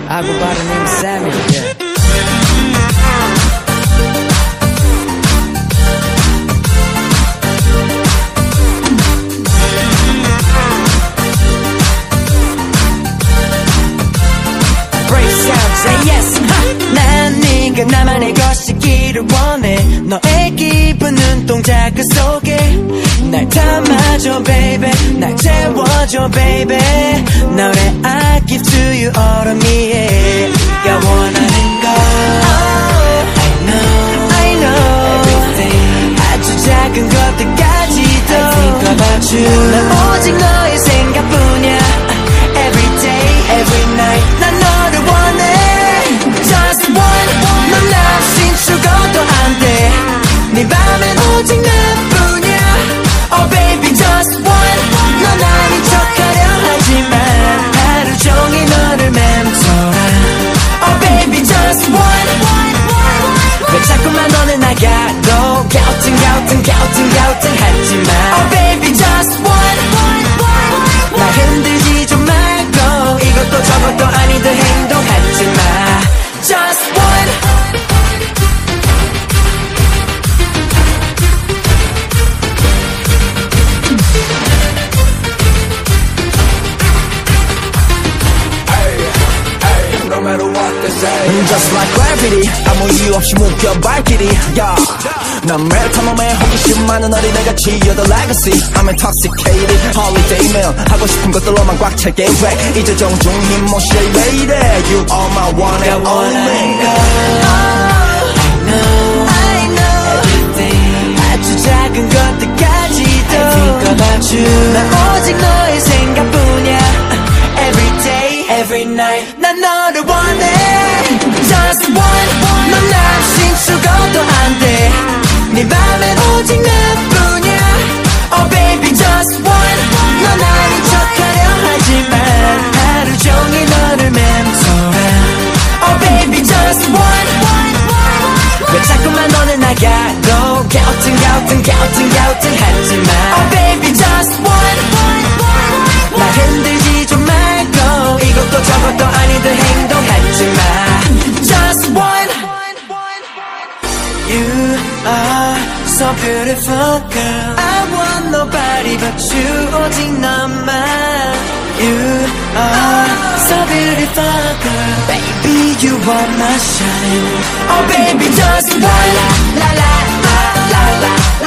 I go by the name of Sammy, yeah. 난 네가 나만의 것이기를 원해. 너의 기분 눈동자그 속에 날 담아줘 baby, 날 채워줘 baby. 너의 I give to you all of me, yeah. 네가 원하는 걸 I know everything. 아주 작은 것들까지도 I think about you. 난 오직 너의 생각뿐이야. Every day, every night 난 너를 원해. Just one, 넌 없인 죽어도 안 돼. 네 맘엔 오직 나뿐이야. Oh baby just one, 넌 아닌 척하려 하지만 하루 종일 너를 맴돌아. Oh baby just one, 왜 자꾸만 너는 나가도 갸우뚱 하지마. Oh baby just one, 날 흔들지 좀 말고 이것도 저것도 아니듯 행동하지마. Just one. No matter what they say, just like gravity 아무 이유 없이 묶여 발길이 yeah. 난 매일 탐험해 호기심 많은 어린애같이 You're the legacy I'm intoxicated holiday meal 하고 싶은 것들로만 꽉 찰 계획 이제 정중 힘없이 왜 이래 You are my one and only I know everything. 아주 작은 것들까지도 I think about you. 난 오직 너의 생각뿐이야. Every day, every night 난 너를 원해. Just one, 넌 없인 죽어도 안 돼. 네 맘엔 오직 나뿐이야. Oh baby just one, 넌 아닌 척하려 하지만 하루 종일 너를 맴돌아. Oh baby just one, 왜 자꾸만 너는 나가도 갸우뚱 하지마. Oh baby just one, 날 흔들지 좀 말고 이것도 저것도 아니듯 행동하지마. Just one. You are so beautiful girl. I want nobody but you, 오직 너만. You are so beautiful girl. Baby you are my shine. Oh baby just one. La la la la la.